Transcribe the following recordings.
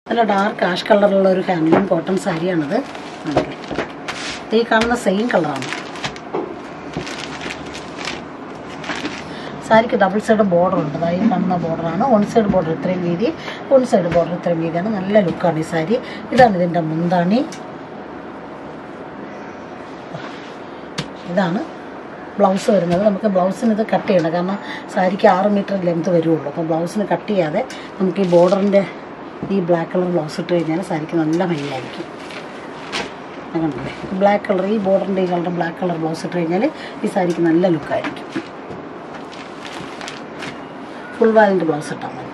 നല്ല dark ash കളറുള്ള ഒരു ഹാൻഡ്ലൂം കോട്ടൺ സാരിയാണിത്. ഈ കാണുന്ന സെയിം കളറാണ്. സാരിക്ക് ഡബിൾ സൈഡ് ബോർഡർ ഉണ്ട്. അതായത് കാണുന്ന ബോർഡറാണ്. വൺ സൈഡ് ബോർഡർ ഇത്രയും വീതി, വൺ സൈഡ് ബോർഡർ ഇത്രയും വീതിയാണ്. നല്ല ലുക്കാണ് ഈ സാരി. ഇതാണ് ഇതിൻ്റെ മുന്താണി. ഇതാണ് ബ്ലൗസ് വരുന്നത്. നമുക്ക് ബ്ലൗസിന് ഇത് കട്ട് ചെയ്യണം, കാരണം സാരിക്ക് 6 മീറ്റർ ലെങ്ത് വരുള്ളൂ. അപ്പോൾ ബ്ലൗസിന് കട്ട് ചെയ്യാതെ നമുക്ക് ഈ ബോർഡറിൻ്റെ ഈ ബ്ലാക്ക് കളർ ബ്ലൗസ് ഇട്ട് കഴിഞ്ഞാൽ സാരിക്ക് നല്ല ഭംഗിയായിരിക്കും. അങ്ങനല്ലേ, ബ്ലാക്ക് കളർ, ഈ ബോർഡറിൻ്റെ ഈ കളർ ബ്ലാക്ക് കളർ ബ്ലൗസ് ഇട്ട് കഴിഞ്ഞാൽ ഈ സാരിക്ക് നല്ല ലുക്കായിരിക്കും. ഫുൾ വാലിൻ്റെ ബ്ലൗസ് ഇട്ടാൽ മതി.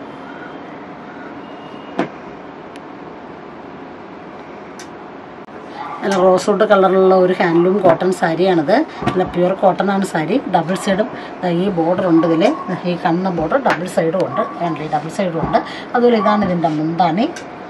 നല്ല റോസ്വുഡ് കളറിലുള്ള ഒരു ഹാൻഡ്ലൂം കോട്ടൺ സാരിയാണിത്. നല്ല പ്യുവർ കോട്ടൺ ആണ് സാരി. ഡബിൾ സൈഡും ഈ ബോർഡർ ഉണ്ട്. ഇതിൽ ഈ കണ്ണ ബോർഡർ ഡബിൾ സൈഡും ഉണ്ട്. വേണ്ടേ, ഡബിൾ സൈഡും ഉണ്ട്. അതുപോലെ ഇതാണ് ഇതിൻ്റെ മുന്താണി.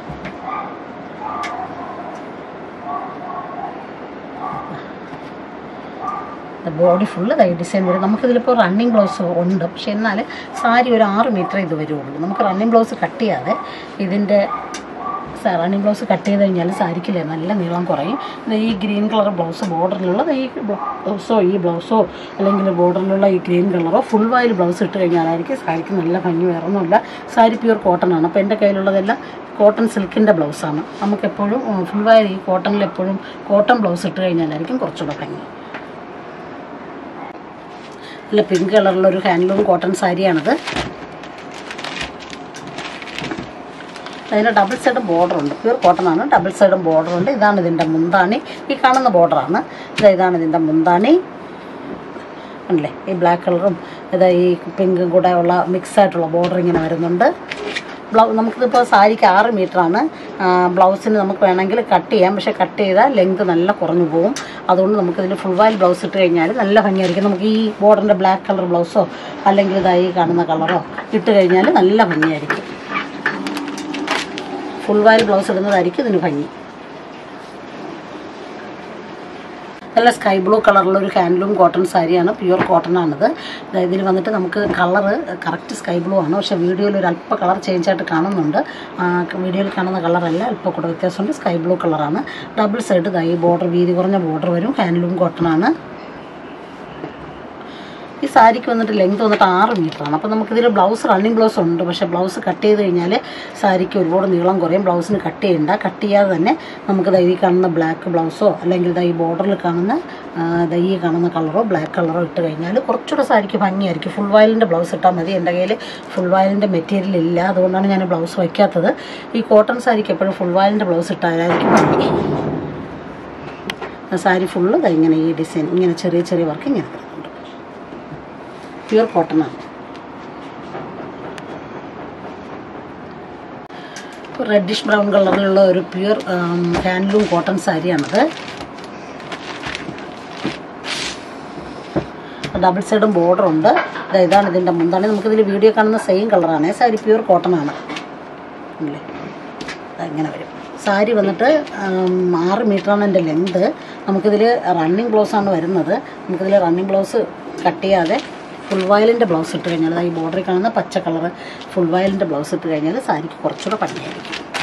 ബോഡി ഫുള്ള് തൈ ഡിസൈൻ വരും. നമുക്കിതിലിപ്പോൾ റണ്ണിങ് ബ്ലൗസ് ഉണ്ട്, പക്ഷെ എന്നാൽ സാരി ഒരു 6 മീറ്റർ ഇത് വരുള്ളൂ. നമുക്ക് റണ്ണിങ് ബ്ലൗസ് കട്ട് ചെയ്യാതെ ഇതിൻ്റെ റണ്ണിങ് ബ്ലൗസ് കട്ട് ചെയ്ത് കഴിഞ്ഞാൽ സാരിക്കില്ലേ നല്ല നീളം കുറയും. ഈ ഗ്രീൻ കളർ ബ്ലൗസ് ബോർഡറിലുള്ള ഈ ബ്ലൗസോ അല്ലെങ്കിൽ ബോർഡറിലുള്ള ഈ ഗ്രീൻ കളറോ ഫുൾ വായിൽ ബ്ലൗസ് ഇട്ട് കഴിഞ്ഞാലായിരിക്കും സാരിക്ക് നല്ല ഭംഗി. വേറൊന്നുമില്ല, സാരി പ്യൂർ കോട്ടൺ ആണ്. അപ്പോൾ എൻ്റെ കയ്യിലുള്ളതെല്ലാം കോട്ടൺ സിൽക്കിൻ്റെ ബ്ലൗസാണ്. നമുക്കെപ്പോഴും ഫുൾ വായിൽ ഈ കോട്ടണിൽ എപ്പോഴും കോട്ടൺ ബ്ലൗസ് ഇട്ട് കഴിഞ്ഞാലായിരിക്കും കുറച്ചുകൂടെ ഭംഗി. നല്ല പിങ്ക് കളറിലൊരു ഹാൻഡ്ലൂം കോട്ടൺ സാരിയാണിത്. അതിന് ഡബിൾ സൈഡ് ബോർഡർ ഉണ്ട്. പ്യൂർ കോട്ടൺ ആണ്, ഡബിൾ സൈഡും ബോർഡർ ഉണ്ട്. ഇതാണ് ഇതിൻ്റെ മുന്താണി. ഈ കാണുന്ന ബോർഡറാണ്. ഇതാണ് ഇതിൻ്റെ മുന്താണി. അല്ലേ, ഈ ബ്ലാക്ക് കളറും ഈ പിങ്കും കൂടെ ഉള്ള മിക്സായിട്ടുള്ള ബോർഡർ ഇങ്ങനെ വരുന്നുണ്ട്. നമുക്കിതിപ്പോൾ സാരിക്ക് 6 മീറ്ററാണ്. ബ്ലൗസിന് നമുക്ക് വേണമെങ്കിൽ കട്ട് ചെയ്യാം, പക്ഷേ കട്ട് ചെയ്താൽ ലെങ്ത് നല്ല കുറഞ്ഞു പോകും. അതുകൊണ്ട് നമുക്കിതിൽ ഫുൾ വായിൽ ബ്ലൗസ് ഇട്ട് കഴിഞ്ഞാൽ നല്ല ഭംഗിയായിരിക്കും. നമുക്ക് ഈ ബോർഡറിൻ്റെ ബ്ലാക്ക് കളർ ബ്ലൗസോ അല്ലെങ്കിൽ ഇതായി കാണുന്ന കളറോ ഇട്ട് കഴിഞ്ഞാൽ നല്ല ഭംഗിയായിരിക്കും. ഫുൾ വായിൽ ബ്ലൗസ് ഇടുന്നതായിരിക്കും ഇതിന് ഭംഗി. നല്ല സ്കൈ ബ്ലൂ കളറിലൊരു ഹാൻഡ്ലൂം കോട്ടൺ സാരിയാണ്. പ്യുവർ കോട്ടൺ ആണിത്. ഇതിൽ വന്നിട്ട് നമുക്ക് കളറ് കറക്റ്റ് സ്കൈ ബ്ലൂ ആണ്, പക്ഷേ വീഡിയോയിൽ ഒരു അല്പ കളർ ചേഞ്ച് ആയിട്ട് കാണുന്നുണ്ട്. വീഡിയോയിൽ കാണുന്ന കളറല്ല, അല്പം കൂടെ വ്യത്യാസമുണ്ട്. സ്കൈ ബ്ലൂ കളറാണ്. ഡബിൾ സൈഡ് ഈ ബോർഡർ വീതി കുറഞ്ഞ ബോർഡർ വരും. ഹാൻഡ്ലൂം കോട്ടൺ ആണ്. ഈ സാരിക്ക് വന്നിട്ട് ലെങ്ത് വന്നിട്ട് 6 മീറ്ററാണ്. അപ്പോൾ നമുക്കിതിൽ ബ്ലൗസ് റണ്ണിങ് ബ്ലൗസ് ഉണ്ട്, പക്ഷേ ബ്ലൗസ് കട്ട് ചെയ്ത് കഴിഞ്ഞാൽ സാരിക്ക് ഒരുപാട് നീളം കുറയും. ബ്ലൗസിന് കട്ട് ചെയ്യണ്ട. കട്ട് ചെയ്യാതെ തന്നെ നമുക്ക് ഈ കാണുന്ന ബ്ലാക്ക് ബ്ലൗസോ അല്ലെങ്കിൽ ഈ ബോർഡറിൽ കാണുന്ന ഈ കാണുന്ന കളറോ ബ്ലാക്ക് കളറോ ഇട്ട് കഴിഞ്ഞാൽ കുറച്ചുകൂടെ സാരിക്ക് ഭംഗിയായിരിക്കും. ഫുൾ വായിലിൻ്റെ ബ്ലൗസ് ഇട്ടാൽ മതി. എൻ്റെ കയ്യിൽ ഫുൾ വായിലിൻ്റെ മെറ്റീരിയൽ ഇല്ല, അതുകൊണ്ടാണ് ഞാൻ ബ്ലൗസ് വയ്ക്കാത്തത്. ഈ കോട്ടൺ സാരിക്ക് എപ്പോഴും ഫുൾ വായിലിൻ്റെ ബ്ലൗസ് ഇട്ടാലായിരിക്കും ഭംഗി. സാരി ഫുള്ള് ഇങ്ങനെ ഈ ഡിസൈൻ ഇങ്ങനെ ചെറിയ ചെറിയ വർക്ക് ഇങ്ങനെ വരുന്നുണ്ട്. പ്യുവർ കോട്ടൺ ആണ്. റെഡിഷ് ബ്രൗൺ കളറിലുള്ള ഒരു പ്യുവർ ഹാൻഡ്ലൂം കോട്ടൺ സാരിയാണത്. ഡബിൾ സൈഡും ബോർഡർ ഉണ്ട്. ഇതാണ് ഇതിൻ്റെ മുന്താണി. നമുക്കിതിൽ വീഡിയോ കാണുന്ന സെയിം കളറാണ്. സാരി പ്യുവർ കോട്ടൺ ആണ്. അല്ലേ, ഇങ്ങനെ വരും. സാരി വന്നിട്ട് 6 മീറ്ററാണ് എൻ്റെ ലെങ്ത്. നമുക്കിതിൽ റണ്ണിങ് ബ്ലൗസാണ് വരുന്നത്. നമുക്കിതിൽ റണ്ണിങ് ബ്ലൗസ് കട്ട് ചെയ്യാതെ ഫുൾ വായിലിൻ്റെ ബ്ലൗസ് ഇട്ട് കഴിഞ്ഞാൽ ഈ ബോർഡറിൽ കാണുന്ന പച്ച കളറ് ഫുൾ വായിലിൻ്റെ ബ്ലൗസ് ഇട്ട് കഴിഞ്ഞാൽ സാരിക്ക് കുറച്ചുകൂടെ ഭംഗിയായിരിക്കും.